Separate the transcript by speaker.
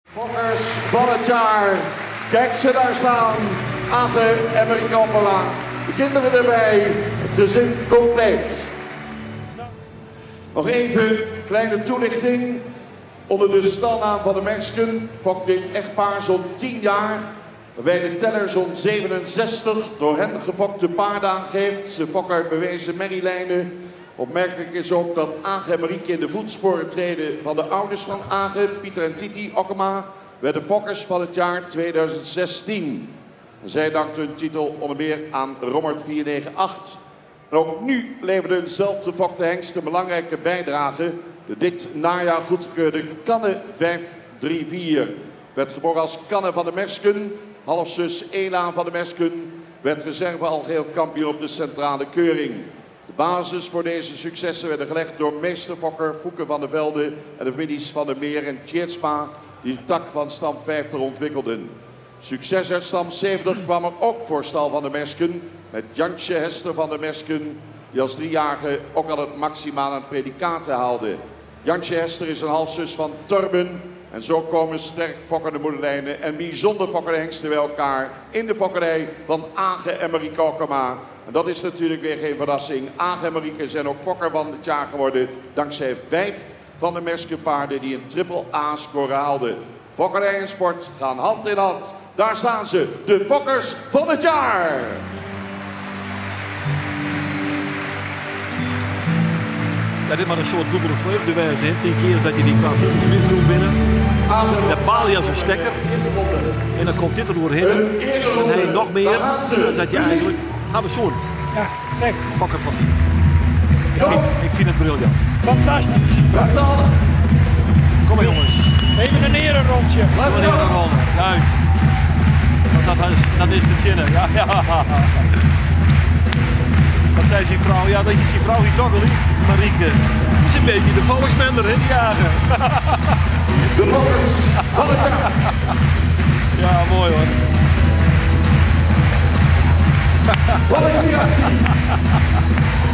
Speaker 1: Fokkers van het jaar. Kijk ze daar staan. Ate en Marie Coppola. De kinderen erbij. Het gezin compleet. Nog even kleine toelichting. Onder de stalnaam van de Mersken fokt dit echtpaar zo'n 10 jaar. Waarbij de teller zo'n 67 door hen gefokte paarden aangeeft. Ze fokken uit bewezen merrielijnen. Opmerkelijk is ook dat Age en Marieke in de voetsporen treden van de ouders van Age, Pieter en Titi Okkema, werden fokkers van het jaar 2016. Zij dankten hun titel onder meer aan Rommert 498. En ook nu leverde de zelfgefokte hengst een belangrijke bijdrage. De dit najaar goedgekeurde Kanne 534. Werd geboren als Kanne van de Mersken. Halfzus Ela van de Mersken werd reserve algeheel kampioen op de centrale keuring. De basis voor deze successen werden gelegd door meesterfokker Fouke van der Velde en de families Van der Meer en Tjeerdsma, die de tak van stam 50 ontwikkelden. Succes uit stam 70 kwam er ook voor stal van de Mersken, met Jantje Hester van der Mersken, die als 3-jarige ook al het maximaal aan predicaten haalde. Jantje Hester is een halfzus van Torben. En zo komen sterk fokkende moederlijnen en bijzonder fokkende hengsten bij elkaar in de fokkerij van Age en Marieke Okkema. En dat is natuurlijk weer geen verrassing. Age en Marieke zijn ook fokker van het jaar geworden dankzij 5 van de Merskenpaarden die een triple A-score haalden. Fokkerij en sport gaan hand in hand. Daar staan ze, de fokkers van het jaar.
Speaker 2: Ja, dit maar een soort dubbele vreugdewijze. 10 keer dat je die 22 minuten binnen. Dan paal je als een stekker. En dan komt dit er doorheen. En hij nog meer. Dan zet je eigenlijk. Nou, we zo'n.
Speaker 3: Ja, kijk.
Speaker 2: Fokker van die. Ik vind het briljant.
Speaker 3: Fantastisch.
Speaker 2: Kom maar jongens.
Speaker 3: Even een erenrondje.
Speaker 2: Juist. Dat is de zinnen. Ja, ja. Wat zei die vrouw? Ja, dat is die vrouw die toch wel niet. Marieke. Dat is een beetje de volksmender, hè, die jagen.
Speaker 1: De fokkers van het jaar.
Speaker 2: Ja, mooi hoor.
Speaker 1: Wat een reactie.